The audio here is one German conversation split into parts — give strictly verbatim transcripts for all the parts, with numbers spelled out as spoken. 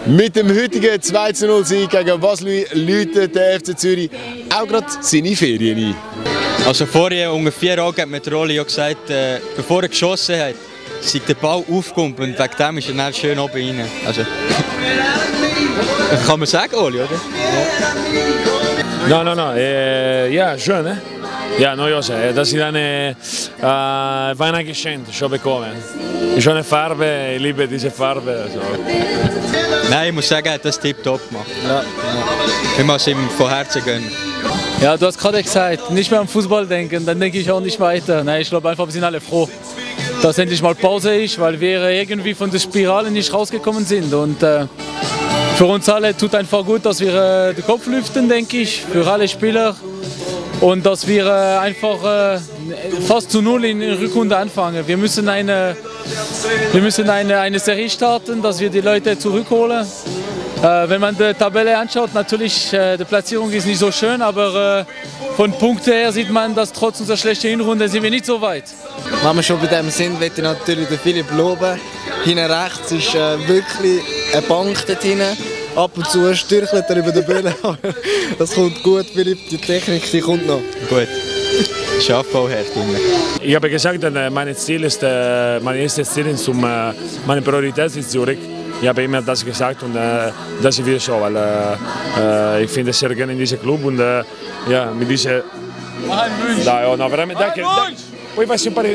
Mit dem heutigen zwei zu null Sieg gegen Vaslui läutet der F C Zürich auch gerade seine Ferien ein. Also vorher, ungefähr vier Tage, hat mir der Rolli ja gesagt, äh, bevor er geschossen hat, sei der Ball aufgekommen und wegen dem ist er dann schön oben rein. Also, kann man sagen, Oli, oder? No, no, no, eh, ja, schön, ne? Ja, noiosa, das ist eine äh, Weihnachtsgeschenk, schon bekommen. Schöne Farbe, ich liebe diese Farbe. Also. Nein, ich muss sagen, er hat das tipptopp gemacht. Ja. Ich muss ihm von Herzen gönnen. Ja, du hast gerade gesagt, nicht mehr am Fußball denken, dann denke ich auch nicht weiter. Nein, ich glaube einfach, wir sind alle froh, dass endlich mal Pause ist, weil wir irgendwie von der Spirale nicht rausgekommen sind. Und äh, für uns alle tut einfach gut, dass wir äh, den Kopf lüften, denke ich, für alle Spieler. Und dass wir äh, einfach äh, fast zu null in der Rückrunde anfangen. Wir müssen eine, wir müssen eine, eine Serie starten, dass wir die Leute zurückholen. Äh, wenn man die Tabelle anschaut, natürlich, äh, die Platzierung ist nicht so schön, aber äh, von Punkten her sieht man, dass trotz unserer schlechten Hinrunde sind wir nicht so weit. Wenn wir schon bei dem sind, möchte ich natürlich den Philipp loben. Hinten rechts ist äh, wirklich eine Bank dort hinten. Ab und zu stürchelt er über den Böllen, aber das kommt gut, Philipp, die Technik die kommt noch. Gut, schafft auch hart. Ich habe gesagt, mein Ziel ist, mein erstes Ziel ist, um, meine Priorität ist Zürich. Ich habe immer das gesagt und äh, das ist wieder so, weil äh, ich finde sehr gerne in diesem Club und äh, ja, mit dieser... Da, ja, no, veramente, danke. Poi vai sempre...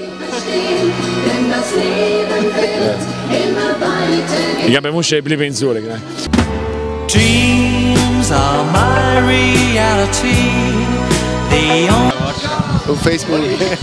Ich habe Musche, ich bleibe in Zürich. Ne? Dreams are my reality. The Auf Facebook.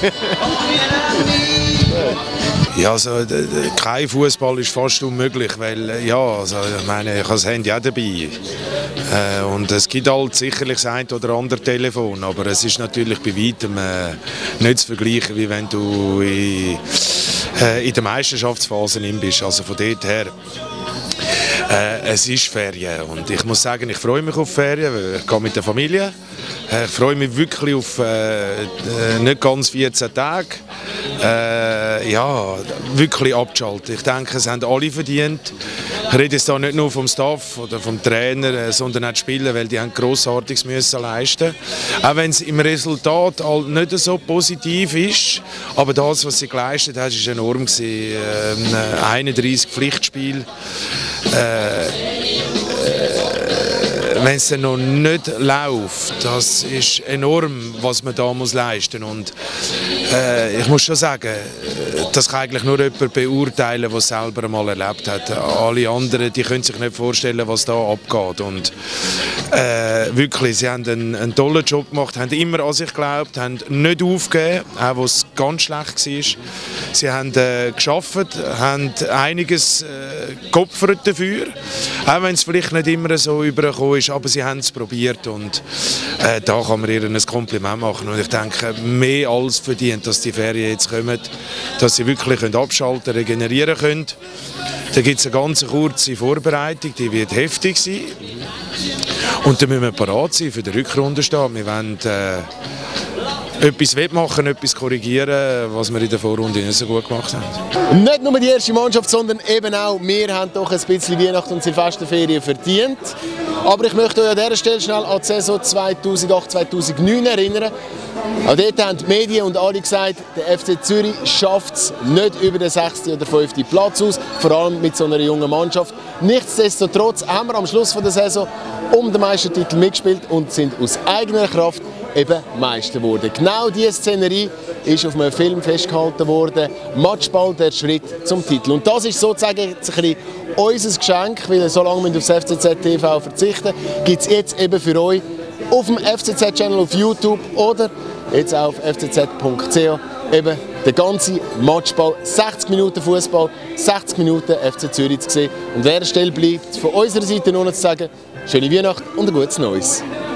Ja, also, kein Fußball ist fast unmöglich, weil ja, also, ich meine, ich habe das Handy auch dabei. Äh, und es gibt halt sicherlich das ein oder andere Telefon, aber es ist natürlich bei weitem äh, nicht zu vergleichen, wie wenn du in, äh, in der Meisterschaftsphase bist. Also von dort her. Äh, es ist Ferien und ich muss sagen, ich freue mich auf Ferien, ich gehe mit der Familie. Ich freue mich wirklich auf äh, nicht ganz vierzehn Tage. Äh, ja, wirklich abzuschalten. Ich denke, es haben alle verdient. Ich rede jetzt da nicht nur vom Staff oder vom Trainer, sondern auch die Spieler, weil die haben Grossartiges müssen leisten. Auch wenn es im Resultat halt nicht so positiv ist, aber das, was sie geleistet haben, war enorm. Äh, einunddreißig Pflichtspiele. Äh, Wenn es dann noch nicht läuft, das ist enorm, was man da muss leisten muss. Und äh, ich muss schon sagen, das kann eigentlich nur jemand beurteilen, der es selber einmal erlebt hat. Alle anderen, die können sich nicht vorstellen, was da abgeht. Und äh, wirklich, sie haben einen, einen tollen Job gemacht, haben immer an sich geglaubt, haben nicht aufgegeben, auch wo es ganz schlecht war. Sie haben äh, gearbeitet, haben einiges äh, geopfert dafür, auch wenn es vielleicht nicht immer so übergekommen ist. Aber sie haben es probiert und äh, da kann man ihr ein Kompliment machen. Und ich denke, mehr als verdient, dass die Ferien jetzt kommen, dass sie wirklich können abschalten, regenerieren können. Da gibt es eine ganz kurze Vorbereitung, die wird heftig sein. Und dann müssen wir parat sein für die Rückrunde stehen. Wir wollen äh, etwas wettmachen, etwas korrigieren, was wir in der Vorrunde nicht so gut gemacht haben. Nicht nur die erste Mannschaft, sondern eben auch wir haben doch ein bisschen Weihnachten und Silvesterferien verdient. Aber ich möchte euch an dieser Stelle schnell an die Saison zweitausendacht zweitausendneun erinnern. Auch dort haben die Medien und alle gesagt, der F C Zürich schafft es nicht über den sechsten oder fünften Platz aus, vor allem mit so einer jungen Mannschaft. Nichtsdestotrotz haben wir am Schluss der Saison um den Meistertitel mitgespielt und sind aus eigener Kraft eben Meister geworden. Genau diese Szenerie ist auf einem Film festgehalten worden. Matchball, der Schritt zum Titel. Und das ist sozusagen ein bisschen unser Geschenk, weil solange wir aufs F C Z T V verzichten, gibt es jetzt eben für euch auf dem F C Z-Channel auf YouTube oder jetzt auch auf f c z punkt c h eben den ganzen Matchball, sechzig Minuten Fußball, sechzig Minuten F C Zürich zu sehen. Und an dieser Stelle bleibt von unserer Seite nur noch zu sagen, schöne Weihnachten und ein gutes Neues.